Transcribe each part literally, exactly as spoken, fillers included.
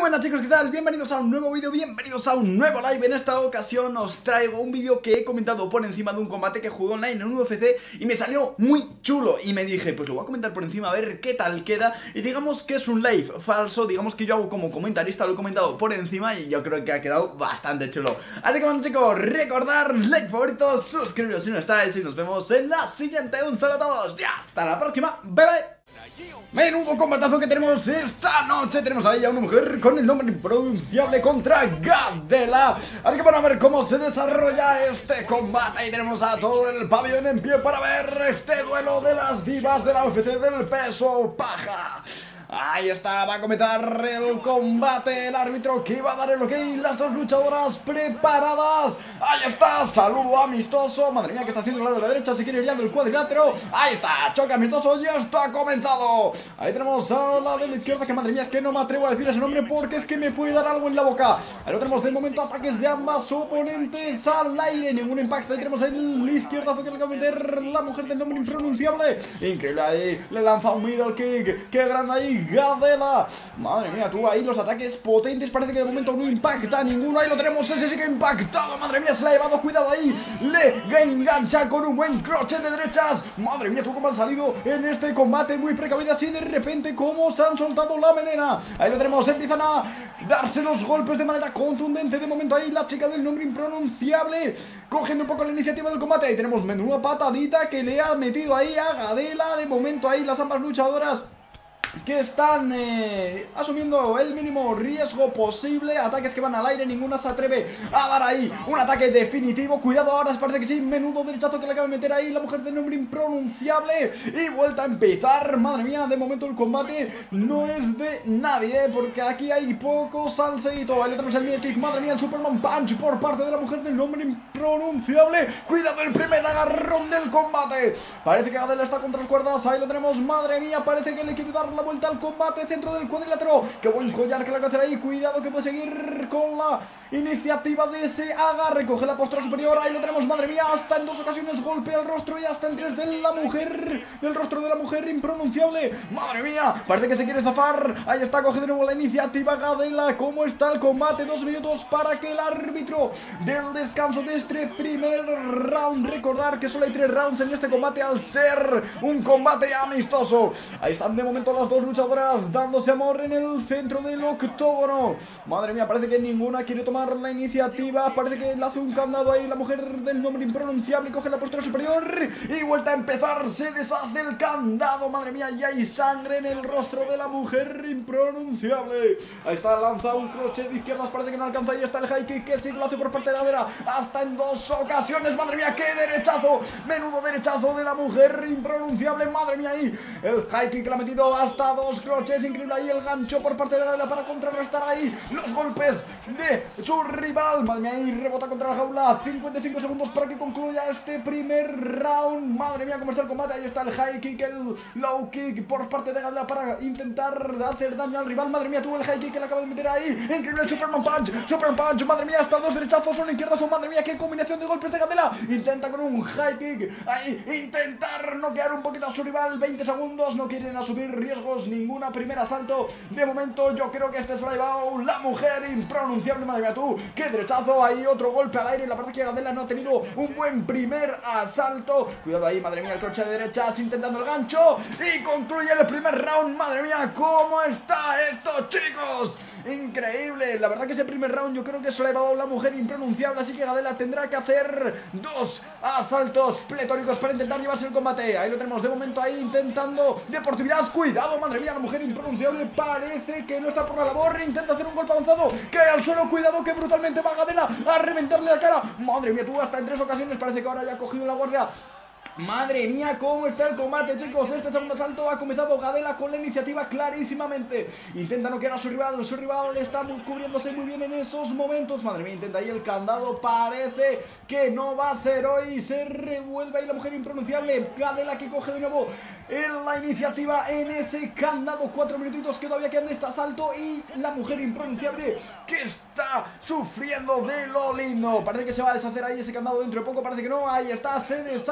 buenas chicos, ¿qué tal? Bienvenidos a un nuevo vídeo, bienvenidos a un nuevo live. En esta ocasión os traigo un vídeo que he comentado por encima de un combate que jugué online en un U F C y me salió muy chulo. Y me dije, pues lo voy a comentar por encima a ver qué tal queda. Y digamos que es un live falso, digamos que yo hago como comentarista, lo he comentado por encima y yo creo que ha quedado bastante chulo. Así que bueno chicos, recordar, like, favoritos, suscribiros si no estáis y nos vemos en la siguiente. Un saludo a todos y hasta la próxima, bye bye. Menudo combatazo que tenemos esta noche. Tenemos ahí a una mujer con el nombre impronunciable contra Gadela. Así que bueno, a ver cómo se desarrolla este combate. Y tenemos a todo el pabellón en pie para ver este duelo de las divas de la U F C del peso paja. Ahí está, va a comenzar el combate. El árbitro que va a dar el ok. Las dos luchadoras preparadas. Ahí está, saludo amistoso. Madre mía, que está haciendo el lado de la derecha. Se quiere ir ya del cuadrilátero. Ahí está, choque amistoso. Ya está comenzado. Ahí tenemos a la de la izquierda. Que madre mía, es que no me atrevo a decir ese nombre porque es que me puede dar algo en la boca. Ahí lo tenemos de momento, ataques de ambas oponentes al aire. Ningún impacto. Ahí tenemos el izquierdazo que le va a meter la mujer del nombre impronunciable. Increíble ahí. Le lanza un middle kick. Qué grande ahí. Gadela, madre mía, tú ahí los ataques potentes. Parece que de momento no impacta ninguno. Ahí lo tenemos, ese sí que ha impactado. Madre mía, se la ha llevado, cuidado ahí. Le engancha con un buen crochet de derechas. Madre mía, tú cómo han salido en este combate. Muy precavidas y de repente cómo se han soltado la melena. Ahí lo tenemos, empiezan a darse los golpes de manera contundente. De momento ahí la chica del nombre impronunciable cogiendo un poco la iniciativa del combate. Ahí tenemos menuda patadita que le ha metido ahí a Gadela. De momento ahí las ambas luchadoras que están eh, asumiendo el mínimo riesgo posible. Ataques que van al aire, ninguna se atreve a dar ahí un ataque definitivo. Cuidado ahora, parece que sí, menudo derechazo que le acaba de meter ahí la mujer de nombre impronunciable. Y vuelta a empezar, madre mía, de momento el combate no es de nadie, eh, porque aquí hay poco salseíto. Ahí le tenemos el mid kick, madre mía, el Superman Punch por parte de la mujer del nombre impronunciable. Cuidado, el primer agarrón del combate. Parece que Gadela está contra las cuerdas, ahí lo tenemos, madre mía, parece que le quiere dar la vuelta al combate, centro del cuadrilátero. Qué buen collar que le va a hacer ahí. Cuidado que puede seguir con la iniciativa de ese agarre. Coge la postura superior. Ahí lo tenemos, madre mía. Hasta en dos ocasiones golpea el rostro y hasta en tres de la mujer. Del rostro de la mujer impronunciable. Madre mía. Parece que se quiere zafar. Ahí está, coge de nuevo la iniciativa Gadela. ¿Cómo está el combate? Dos minutos para que el árbitro del descanso de este primer round. Recordar que solo hay tres rounds en este combate al ser un combate amistoso. Ahí están de momento las dos luchadoras dándose amor en el centro del octógono. Madre mía, parece que ninguna quiere tomar la iniciativa. Parece que le hace un candado ahí la mujer del nombre impronunciable. Coge la postura superior y vuelta a empezar. Se deshace el candado. Madre mía, y hay sangre en el rostro de la mujer impronunciable. Ahí está, lanza un crochet de izquierdas. Parece que no alcanza. Ahí está el high kick que sí lo hace por parte de Gadela. Hasta en dos ocasiones. Madre mía, qué derechazo. Menudo derechazo de la mujer impronunciable. Madre mía, ahí el high kick que le ha metido hasta dos croches, increíble ahí el gancho por parte de Gadela para contrarrestar ahí los golpes de su rival. Madre mía, ahí rebota contra la jaula. cincuenta y cinco segundos para que concluya este primer round. Madre mía, cómo está el combate. Ahí está el high kick, el low kick por parte de Gadela para intentar hacer daño al rival. Madre mía, tuvo el high kick que le acaba de meter ahí. Increíble el Superman Punch, Superman Punch. Madre mía, hasta dos derechazos, un izquierdazo. Madre mía, qué combinación de golpes de Gadela. Intenta con un high kick ahí intentar noquear un poquito a su rival. veinte segundos, no quieren asumir riesgos, ninguna primer asalto. De momento yo creo que este se lo ha llevado la mujer impronunciable. Madre mía, tú, qué derechazo. Ahí otro golpe al aire. La verdad que Gadela no ha tenido un buen primer asalto. Cuidado ahí, madre mía, el crochet de derechas intentando el gancho. Y concluye el primer round. Madre mía, ¿cómo está esto, chicos? Increíble, la verdad que ese primer round yo creo que se lo ha llevado la mujer impronunciable. Así que Gadela tendrá que hacer dos asaltos pletóricos para intentar llevarse el combate. Ahí lo tenemos de momento ahí intentando deportividad. Cuidado, madre mía, la mujer impronunciable parece que no está por la labor. Intenta hacer un golpe avanzado, cae al suelo. Cuidado que brutalmente va Gadela a reventarle la cara. Madre mía, tú, hasta en tres ocasiones parece que ahora ya ha cogido la guardia. Madre mía, cómo está el combate, chicos. Este segundo asalto ha comenzado Gadela con la iniciativa clarísimamente. Intenta noquear a su rival. Su rival está cubriéndose muy bien en esos momentos. Madre mía, intenta ahí el candado. Parece que no va a ser hoy. Se revuelve ahí la mujer impronunciable. Gadela que coge de nuevo en la iniciativa en ese candado. Cuatro minutitos que todavía quedan de este asalto. Y la mujer impronunciable que está sufriendo de lo lindo. Parece que se va a deshacer ahí ese candado dentro de poco. Parece que no. Ahí está, se deshace.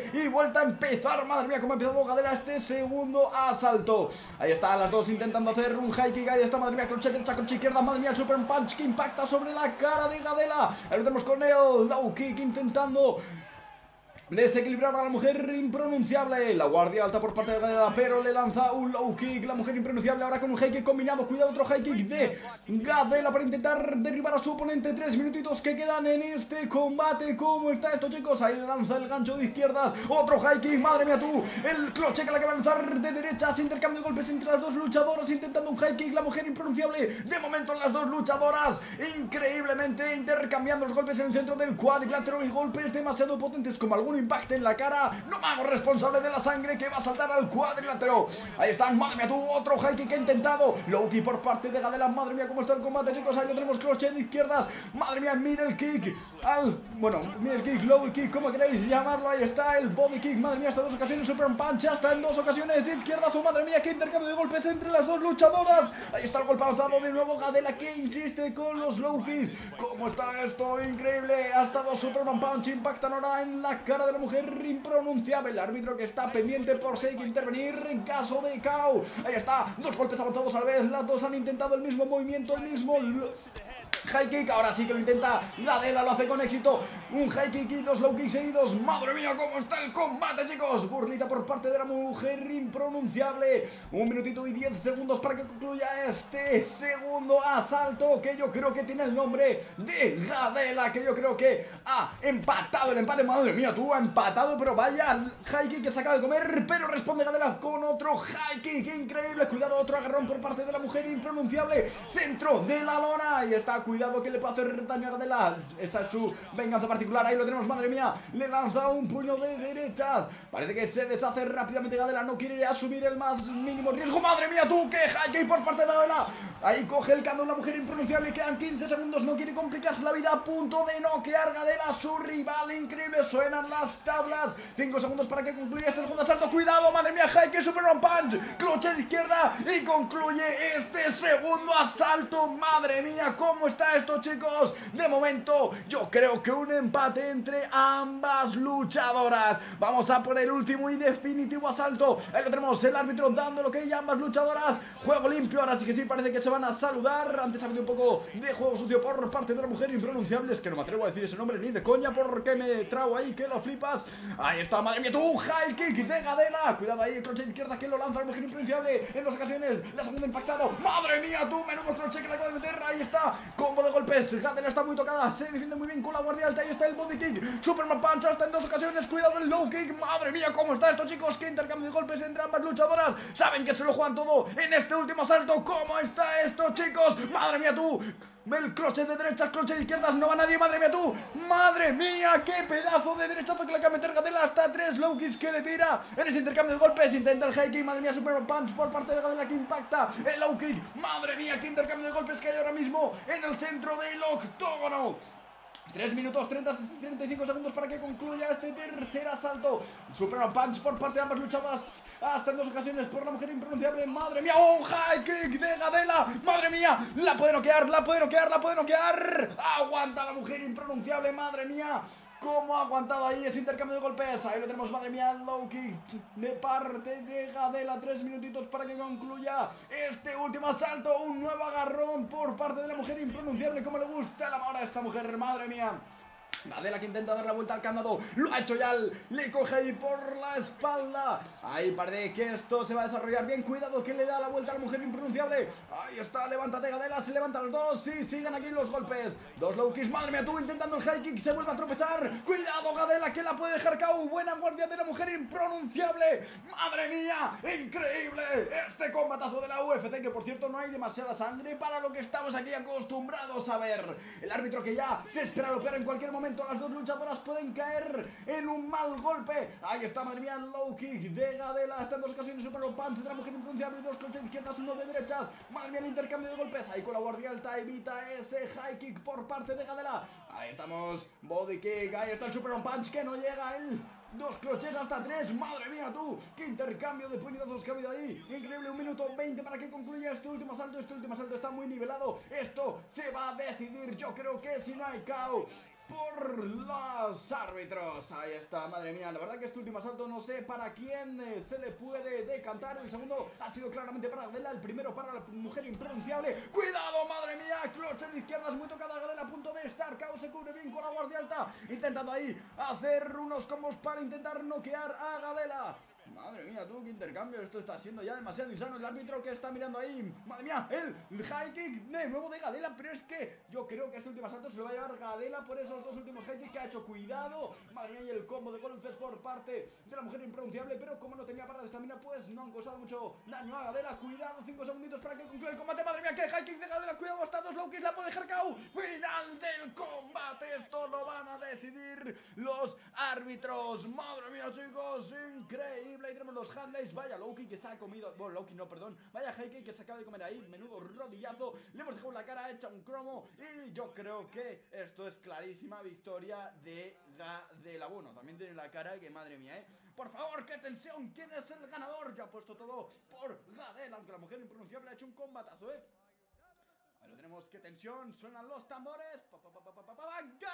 golpe y vuelta a empezar. Madre mía, cómo ha empezado Gadela este segundo asalto. Ahí están las dos intentando hacer un high kick. Ahí está, madre mía, crochet derecha, crochet izquierda. Madre mía, el super punch que impacta sobre la cara de Gadela. Ahí lo tenemos con el low kick intentando desequilibrar a la mujer impronunciable. La guardia alta por parte de Gadela, pero le lanza un low kick. La mujer impronunciable ahora con un high kick combinado. Cuidado, otro high kick de Gadela para intentar derribar a su oponente. Tres minutitos que quedan en este combate. ¿Cómo está esto, chicos? Ahí le lanza el gancho de izquierdas. Otro high kick, madre mía tú. El cloche que la que va a lanzar de derechas. Intercambio de golpes entre las dos luchadoras intentando un high kick. La mujer impronunciable. De momento las dos luchadoras increíblemente intercambiando los golpes en el centro del cuadrilátero y golpes demasiado potentes como algún impacto en la cara. No me hago responsable de la sangre que va a saltar al cuadrilátero. Ahí están, madre mía tú, otro high kick que ha intentado. Low kick por parte de Gadela. Madre mía, cómo está el combate, chicos. Ahí lo tenemos, crochet de izquierdas. Madre mía, middle kick al, bueno, middle kick, low kick, como queréis llamarlo. Ahí está el body kick. Madre mía, hasta dos ocasiones super punch, hasta en dos ocasiones izquierdazo. Madre mía, qué intercambio de golpes entre las dos luchadoras. Ahí está el golpe avanzado de nuevo Gadela, que insiste con los low kicks. ¿Cómo está esto? Increíble. Hasta dos superman punch impactan ahora en la cara de la mujer impronunciable. El árbitro que está pendiente por si hay que intervenir en caso de K O. Ahí está, dos golpes avanzados a la vez. Las dos han intentado el mismo movimiento, el mismo high kick. Ahora sí que lo intenta Gadela, lo hace con éxito. Un high kick y dos low kicks seguidos. Madre mía, cómo está el combate, chicos. Burlita por parte de la mujer impronunciable. Un minutito y diez segundos para que concluya este segundo asalto, que yo creo que tiene el nombre de Gadela, que yo creo que ha empatado el empate. Madre mía, tú, ha empatado, pero vaya high kick que se acaba de comer. Pero responde Gadela con otro high kick increíble. Cuidado, otro agarrón por parte de la mujer impronunciable. Centro de la lona. Y está, cuidado que le puede hacer daño a Gadela. Esa es su venganza particular. Ahí lo tenemos, madre mía. Le lanza un puño de derechas. Parece que se deshace rápidamente Gadela. No quiere asumir el más mínimo riesgo. Madre mía, tú, que high kick por parte de Gadela. Ahí coge el candón la mujer impronunciable. Quedan quince segundos. No quiere complicarse la vida. A punto de noquear Gadela, su rival. Increíble. Suenan las tablas. cinco segundos para que concluya este segundo asalto. Cuidado, madre mía. High kick, superman punch. Cloche de izquierda. Y concluye este segundo asalto. Madre mía, cómo está esto, chicos. De momento, yo creo que un empate entre ambas luchadoras. Vamos a por el último y definitivo asalto. Ahí lo tenemos, el árbitro dando lo que hay a ambas luchadoras. Juego limpio, ahora sí que sí, parece que se van a saludar. Antes ha habido un poco de juego sucio por parte de la mujer impronunciable. Es que no me atrevo a decir ese nombre ni de coña porque me trago ahí que lo flipas. Ahí está, madre mía, tú, high kick de Gadela. Cuidado ahí, el crochet de izquierda que lo lanza la mujer impronunciable. En dos ocasiones, la segunda impactado. Madre mía, tú, menudo crochet que le acaba de meter. Ahí está, combo de golpes. Gadela está muy tocada, se defiende muy bien con la guardia alta. Ahí está el body kick, superman punch hasta en dos ocasiones. Cuidado el low kick. Madre mía, cómo está esto, chicos. Qué intercambio de golpes entre ambas luchadoras. Saben que se lo juegan todo en este último asalto. ¿Cómo está esto, chicos? Madre mía, tú. El crochet de derechas, crochet de izquierdas, no va nadie, madre mía tú. Madre mía, qué pedazo de derechazo que le acaba de meter Gadela. Hasta tres low kicks que le tira en ese intercambio de golpes. Intenta el high kick, madre mía, superman punch por parte de Gadela que impacta el low kick. Madre mía, qué intercambio de golpes que hay ahora mismo en el centro del octógono. tres minutos treinta, treinta y cinco segundos para que concluya este tercer asalto. Superman punch por parte de ambas luchadoras. Hasta en dos ocasiones por la mujer impronunciable. Madre mía, oh, high kick de Gadela. Madre mía, la puede noquear, la puede noquear, la puede noquear. Aguanta la mujer impronunciable, madre mía. ¿Cómo ha aguantado ahí ese intercambio de golpes? Ahí lo tenemos, madre mía, low kick de parte de Gadela. Tres minutitos para que concluya este último asalto. Un nuevo agarrón por parte de la mujer impronunciable. Como le gusta la mano a esta mujer, madre mía. Gadela que intenta dar la vuelta al candado. Lo ha hecho ya, le coge ahí por la espalda. Ahí parece que esto se va a desarrollar bien. Cuidado que le da la vuelta a la mujer impronunciable. Ahí está, levántate Gadela, se levantan los dos. Sí, siguen aquí los golpes. Dos low kicks, madre mía tú, intentando el high kick. Se vuelve a tropezar. Cuidado Gadela que la puede dejar K O. Buena guardia de la mujer impronunciable. Madre mía, increíble este combatazo de la U F C. Que por cierto no hay demasiada sangre para lo que estamos aquí acostumbrados a ver. El árbitro que ya se espera lo peor en cualquier momento. Las dos luchadoras pueden caer en un mal golpe. Ahí está, madre mía, el low kick de Gadela. Hasta en dos ocasiones super low punch de la mujer impronunciable. Dos crochets de izquierdas, uno de derechas. Madre mía, el intercambio de golpes. Ahí con la guardia alta evita ese high kick por parte de Gadela. Ahí estamos, body kick. Ahí está el super punch que no llega él. Dos crochets hasta tres, madre mía tú. Qué intercambio de puñetazos que ha habido ahí. Increíble, un minuto veinte para que concluya este último asalto. Este último asalto está muy nivelado. Esto se va a decidir, yo creo que si no hay K O. por los árbitros. Ahí está, madre mía. La verdad que este último asalto no sé para quién eh, se le puede decantar. El segundo ha sido claramente para Gadela. El primero para la mujer impronunciable. ¡Cuidado, madre mía! Cloche de izquierda es muy tocada. Gadela a punto de estar. K O se cubre bien con la guardia alta. Intentando ahí hacer unos combos para intentar noquear a Gadela. Madre mía, tú, qué intercambio. Esto está siendo ya demasiado insano. El árbitro que está mirando ahí. Madre mía, el high kick de nuevo de Gadela. Pero es que yo creo que este último asalto se lo va a llevar Gadela por esos dos últimos high kicks que ha hecho. Cuidado, madre mía, y el combo de golpes por parte de la mujer impronunciable. Pero como no tenía barra de estamina, pues no han causado mucho daño a Gadela. Cuidado, cinco segunditos para que concluya el combate. Madre mía, que high kick de Gadela. Cuidado, hasta dos low kicks la puede dejar K O. Final del combate. Esto lo van a decidir los árbitros. Madre mía, chicos, increíble. Ahí tenemos los handlays. Vaya Loki que se ha comido. Bueno, Loki no, perdón. Vaya Heike que se acaba de comer ahí. Menudo rodillazo. Le hemos dejado la cara hecha un cromo. Y yo creo que esto es clarísima victoria de Gadela. Bueno, también tiene la cara que madre mía, ¿eh? Por favor, qué tensión. ¿Quién es el ganador? Ya ha puesto todo por Gadela. Aunque la mujer impronunciable ha hecho un combatazo, ¿eh? Ahí lo tenemos, qué tensión. Suenan los tambores. Pa, pa, pa, pa, pa, pa, pa,